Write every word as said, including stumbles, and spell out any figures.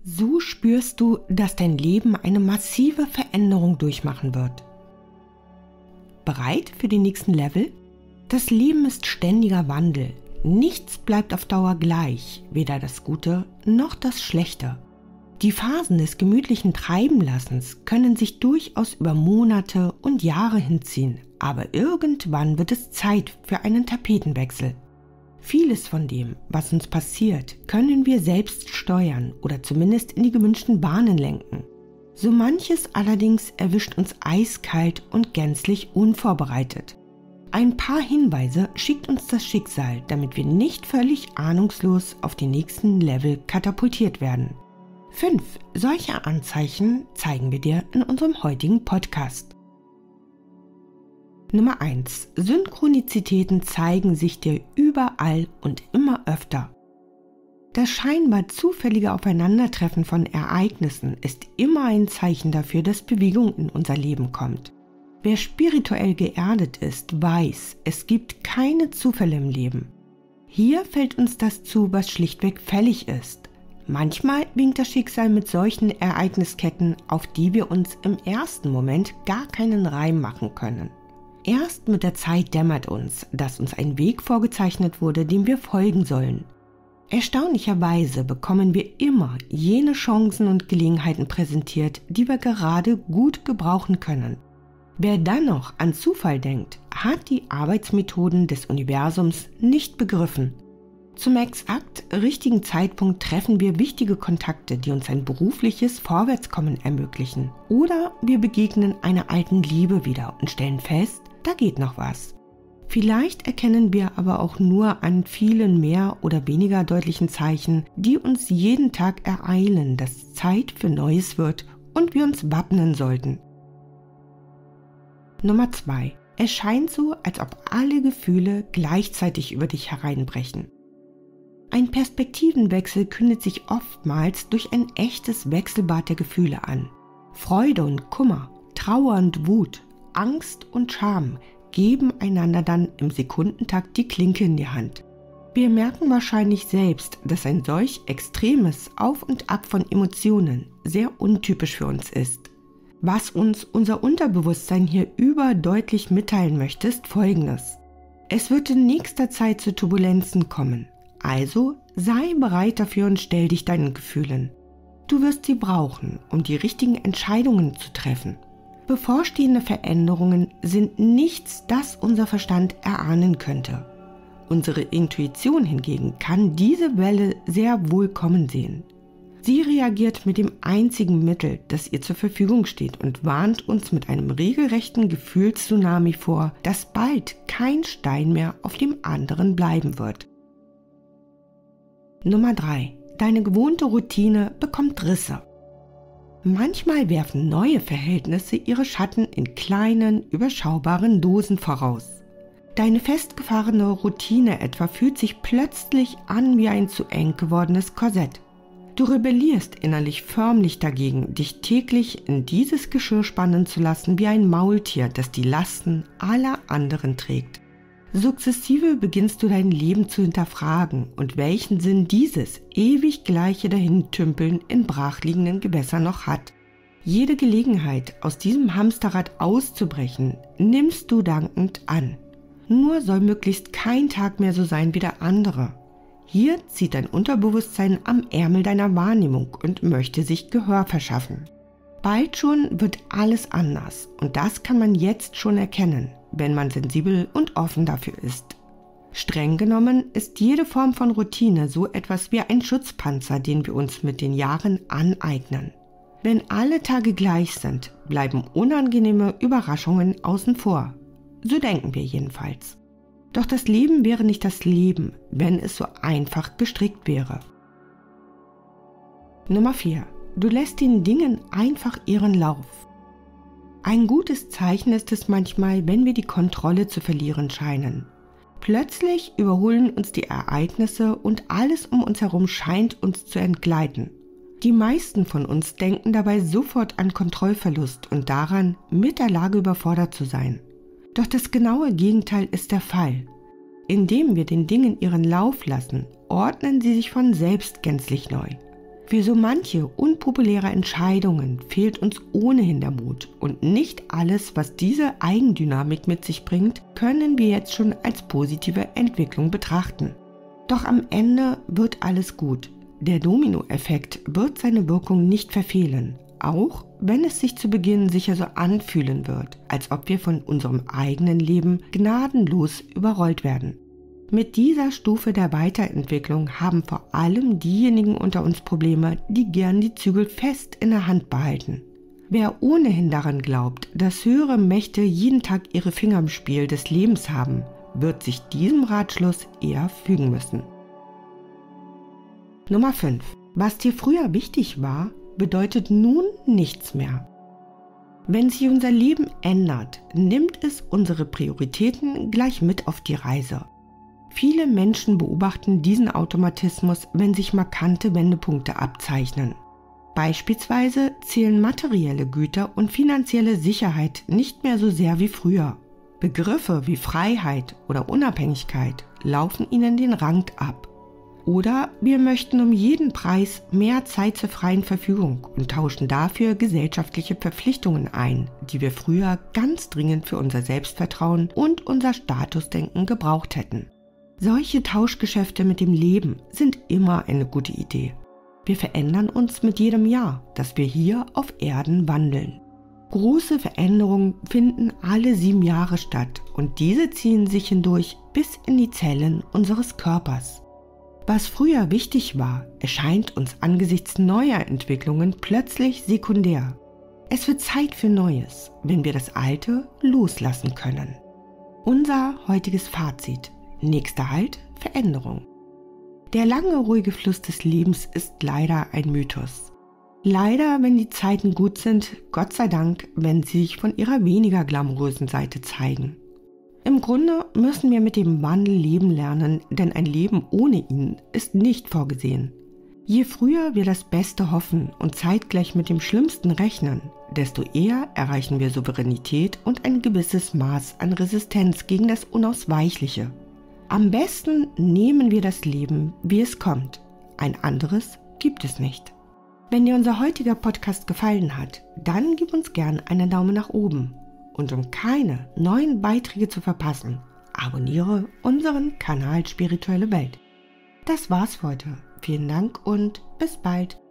So spürst du, dass dein Leben eine massive Veränderung durchmachen wird. Bereit für den nächsten Level? Das Leben ist ständiger Wandel. Nichts bleibt auf Dauer gleich, weder das Gute noch das Schlechte. Die Phasen des gemütlichen Treibenlassens können sich durchaus über Monate und Jahre hinziehen, aber irgendwann wird es Zeit für einen Tapetenwechsel. Vieles von dem, was uns passiert, können wir selbst steuern oder zumindest in die gewünschten Bahnen lenken. So manches allerdings erwischt uns eiskalt und gänzlich unvorbereitet. Ein paar Hinweise schickt uns das Schicksal, damit wir nicht völlig ahnungslos auf die nächsten Level katapultiert werden. Fünf solcher Anzeichen zeigen wir dir in unserem heutigen Podcast. Nummer eins. Synchronizitäten zeigen sich dir überall und immer öfter. Das scheinbar zufällige Aufeinandertreffen von Ereignissen ist immer ein Zeichen dafür, dass Bewegung in unser Leben kommt. Wer spirituell geerdet ist, weiß, es gibt keine Zufälle im Leben. Hier fällt uns das zu, was schlichtweg fällig ist. Manchmal winkt das Schicksal mit solchen Ereignisketten, auf die wir uns im ersten Moment gar keinen Reim machen können. Erst mit der Zeit dämmert uns, dass uns ein Weg vorgezeichnet wurde, dem wir folgen sollen. Erstaunlicherweise bekommen wir immer jene Chancen und Gelegenheiten präsentiert, die wir gerade gut gebrauchen können. Wer dann noch an Zufall denkt, hat die Arbeitsmethoden des Universums nicht begriffen. Zum exakt richtigen Zeitpunkt treffen wir wichtige Kontakte, die uns ein berufliches Vorwärtskommen ermöglichen. Oder wir begegnen einer alten Liebe wieder und stellen fest, da geht noch was. Vielleicht erkennen wir aber auch nur an vielen mehr oder weniger deutlichen Zeichen, die uns jeden Tag ereilen, dass Zeit für Neues wird und wir uns wappnen sollten. Nummer zwei. Es scheint so, als ob alle Gefühle gleichzeitig über dich hereinbrechen. Ein Perspektivenwechsel kündet sich oftmals durch ein echtes Wechselbad der Gefühle an. Freude und Kummer, Trauer und Wut, Angst und Scham geben einander dann im Sekundentakt die Klinke in die Hand. Wir merken wahrscheinlich selbst, dass ein solch extremes Auf und Ab von Emotionen sehr untypisch für uns ist. Was uns unser Unterbewusstsein hier überdeutlich mitteilen möchte, ist Folgendes. Es wird in nächster Zeit zu Turbulenzen kommen. Also sei bereit dafür und stell dich deinen Gefühlen. Du wirst sie brauchen, um die richtigen Entscheidungen zu treffen. Bevorstehende Veränderungen sind nichts, das unser Verstand erahnen könnte. Unsere Intuition hingegen kann diese Welle sehr wohl kommen sehen. Sie reagiert mit dem einzigen Mittel, das ihr zur Verfügung steht und warnt uns mit einem regelrechten Gefühlstsunami vor, dass bald kein Stein mehr auf dem anderen bleiben wird. Nummer drei. Deine gewohnte Routine bekommt Risse. Manchmal werfen neue Verhältnisse ihre Schatten in kleinen, überschaubaren Dosen voraus. Deine festgefahrene Routine etwa fühlt sich plötzlich an wie ein zu eng gewordenes Korsett. Du rebellierst innerlich förmlich dagegen, dich täglich in dieses Geschirr spannen zu lassen wie ein Maultier, das die Lasten aller anderen trägt. Sukzessive beginnst du dein Leben zu hinterfragen und welchen Sinn dieses ewig gleiche Dahintümpeln in brachliegenden Gewässern noch hat. Jede Gelegenheit, aus diesem Hamsterrad auszubrechen, nimmst du dankend an. Nur soll möglichst kein Tag mehr so sein wie der andere. Hier zieht dein Unterbewusstsein am Ärmel deiner Wahrnehmung und möchte sich Gehör verschaffen. Bald schon wird alles anders und das kann man jetzt schon erkennen, wenn man sensibel und offen dafür ist. Streng genommen ist jede Form von Routine so etwas wie ein Schutzpanzer, den wir uns mit den Jahren aneignen. Wenn alle Tage gleich sind, bleiben unangenehme Überraschungen außen vor. So denken wir jedenfalls. Doch das Leben wäre nicht das Leben, wenn es so einfach gestrickt wäre. Nummer vier. Du lässt den Dingen einfach ihren Lauf. Ein gutes Zeichen ist es manchmal, wenn wir die Kontrolle zu verlieren scheinen. Plötzlich überholen uns die Ereignisse und alles um uns herum scheint uns zu entgleiten. Die meisten von uns denken dabei sofort an Kontrollverlust und daran, mit der Lage überfordert zu sein. Doch das genaue Gegenteil ist der Fall. Indem wir den Dingen ihren Lauf lassen, ordnen sie sich von selbst gänzlich neu. Für so manche unpopuläre Entscheidungen fehlt uns ohnehin der Mut und nicht alles, was diese Eigendynamik mit sich bringt, können wir jetzt schon als positive Entwicklung betrachten. Doch am Ende wird alles gut. Der Dominoeffekt wird seine Wirkung nicht verfehlen, auch wenn es sich zu Beginn sicher so anfühlen wird, als ob wir von unserem eigenen Leben gnadenlos überrollt werden. Mit dieser Stufe der Weiterentwicklung haben vor allem diejenigen unter uns Probleme, die gern die Zügel fest in der Hand behalten. Wer ohnehin daran glaubt, dass höhere Mächte jeden Tag ihre Finger im Spiel des Lebens haben, wird sich diesem Ratschluss eher fügen müssen. Nummer fünf. Was dir früher wichtig war, bedeutet nun nichts mehr. Wenn sich unser Leben ändert, nimmt es unsere Prioritäten gleich mit auf die Reise. Viele Menschen beobachten diesen Automatismus, wenn sich markante Wendepunkte abzeichnen. Beispielsweise zählen materielle Güter und finanzielle Sicherheit nicht mehr so sehr wie früher. Begriffe wie Freiheit oder Unabhängigkeit laufen ihnen den Rang ab. Oder wir möchten um jeden Preis mehr Zeit zur freien Verfügung und tauschen dafür gesellschaftliche Verpflichtungen ein, die wir früher ganz dringend für unser Selbstvertrauen und unser Statusdenken gebraucht hätten. Solche Tauschgeschäfte mit dem Leben sind immer eine gute Idee. Wir verändern uns mit jedem Jahr, das wir hier auf Erden wandeln. Große Veränderungen finden alle sieben Jahre statt und diese ziehen sich hindurch bis in die Zellen unseres Körpers. Was früher wichtig war, erscheint uns angesichts neuer Entwicklungen plötzlich sekundär. Es wird Zeit für Neues, wenn wir das Alte loslassen können. Unser heutiges Fazit: Nächster Halt, Veränderung. Der lange, ruhige Fluss des Lebens ist leider ein Mythos. Leider, wenn die Zeiten gut sind, Gott sei Dank, wenn sie sich von ihrer weniger glamourösen Seite zeigen. Im Grunde müssen wir mit dem Wandel leben lernen, denn ein Leben ohne ihn ist nicht vorgesehen. Je früher wir das Beste hoffen und zeitgleich mit dem Schlimmsten rechnen, desto eher erreichen wir Souveränität und ein gewisses Maß an Resistenz gegen das Unausweichliche. Am besten nehmen wir das Leben, wie es kommt. Ein anderes gibt es nicht. Wenn dir unser heutiger Podcast gefallen hat, dann gib uns gern einen Daumen nach oben. Und um keine neuen Beiträge zu verpassen, abonniere unseren Kanal Spirituelle Welt. Das war's für heute. Vielen Dank und bis bald.